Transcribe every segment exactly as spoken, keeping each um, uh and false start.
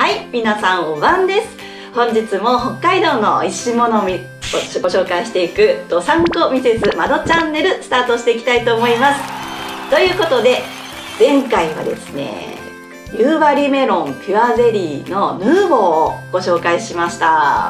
はい、皆さんお晩です。本日も北海道の美味しいものをご紹介していくどさんこミセスまどチャンネルスタートしていきたいと思います。ということで前回はですね、夕張メロンピュアゼリーのヌーボーをご紹介しました。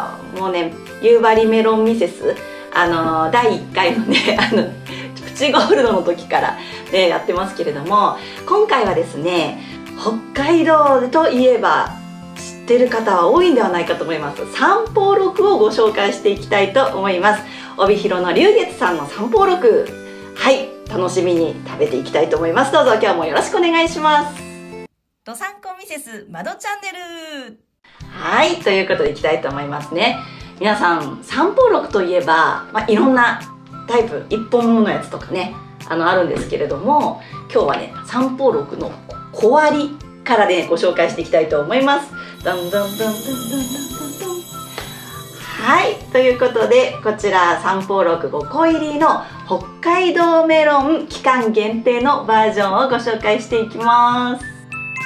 もうね、夕張メロンミセスあのだいいっかいのねあのプチゴールドの時から、ね、やってますけれども、今回はですね、北海道といえば知ってる方は多いんではないかと思います三宝六をご紹介していきたいと思います。帯広の龍月さんの三宝六、はい、楽しみに食べていきたいと思います。どうぞ今日もよろしくお願いします。 どさんこミセスまどチャンネル。 はい、ということでいきたいと思いますね。皆さん三宝六といえば、まあ、いろんなタイプ一本物のやつとかね、あのあるんですけれども、今日はね三宝六の小割りからねご紹介していきたいと思います。どんどんどんどんどんどんどんどん。はい、ということでこちら三宝六ごこ入りの北海道メロン期間限定のバージョンをご紹介していきます。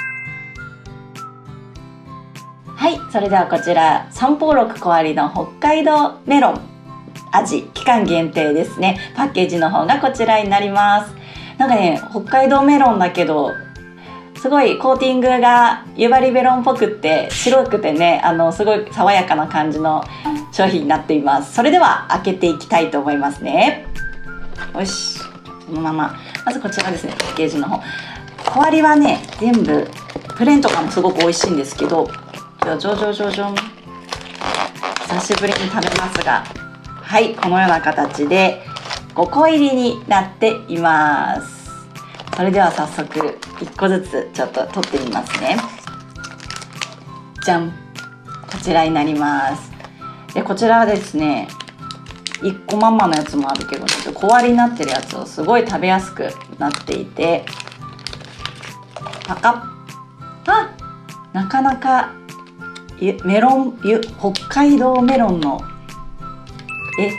はい、それではこちら三宝六小割りの北海道メロン味期間限定ですね。パッケージの方がこちらになります。なんかね、北海道メロンだけどすごいコーティングが夕張メロンっぽくって白くてね、あのすごい爽やかな感じの商品になっています。それでは開けていきたいと思いますね。よし、このまままずこちらですね、パッケージの方。小割りはね全部プレーンとかもすごく美味しいんですけど、じゃじょじょじょじょん、久しぶりに食べますが、はい、このような形でごこ入りになっています。それでは早速いっこずつちょっと取ってみますね。じゃん、こちらになります。でこちらはですね、いっこまんまのやつもあるけど、ちょっと小割りになってるやつをすごい食べやすくなっていて、パカッ、あ、なかなかメロン、北海道メロンのえ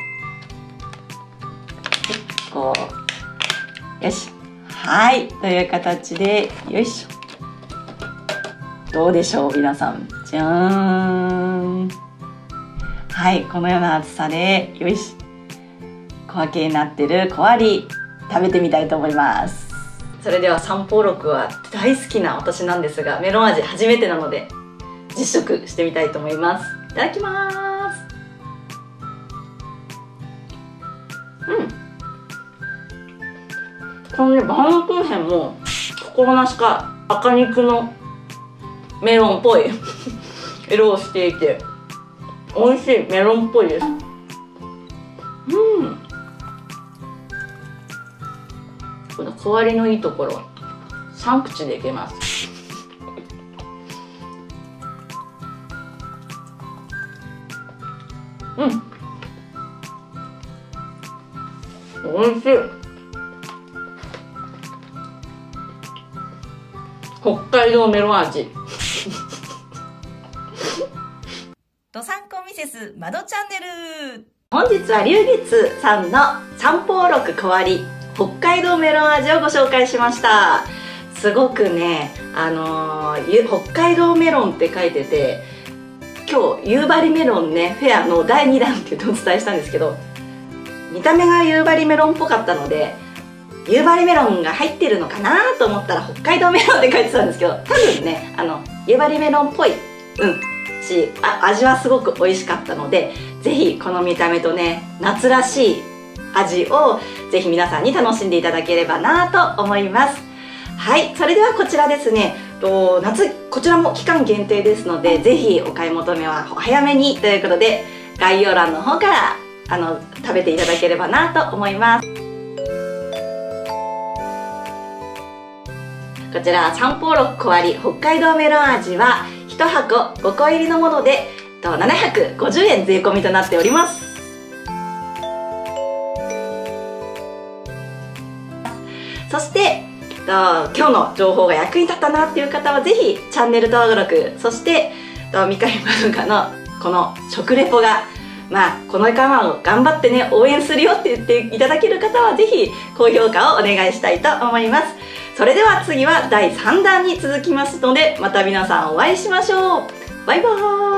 結構よし、はい、という形でよいしょ。どうでしょう皆さん、じゃーん。はい、このような厚さでよいし小分けになってる小割り食べてみたいと思います。それでは三宝六は大好きな私なんですが、メロン味初めてなので実食してみたいと思います。いただきます。うん、このねバウムクーヘンも心なしか赤肉のメロンっぽい色をしていて美味しいメロンっぽいです。うん、この小割りのいいところさん口でいけます。うん、おいしい。北海道メロン味どさんこミセスまどチャンネル。 本日は龍月さんの三宝六小割り北海道メロン味をご紹介しました。すごくね、あのー、北海道メロンって書いてて、今日夕張メロンねフェアのだいにだんっていうのをお伝えしたんですけど、見た目が夕張メロンっぽかったので夕張メロンが入ってるのかなと思ったら北海道メロンって書いてたんですけど、多分ねあの夕張メロンっぽい、うんし、あ味はすごく美味しかったので、ぜひこの見た目とね夏らしい味をぜひ皆さんに楽しんでいただければなと思います。はい、それではこちらですね、と夏こちらも期間限定ですので、ぜひお買い求めはお早めにということで概要欄の方からあの食べていただければなと思います。こちら三宝六小割り北海道メロン味はいちはこごこ入りのものでななひゃくごじゅうえん税込みとなっております。そして今日の情報が役に立ったなっていう方はぜひチャンネル登録、そして三上まどかのこの食レポが、まあこの我慢を頑張ってね応援するよって言っていただける方はぜひ高評価をお願いしたいと思います。 それでは次はだいさんだんに続きますので、また皆さんお会いしましょう。バイバーイ。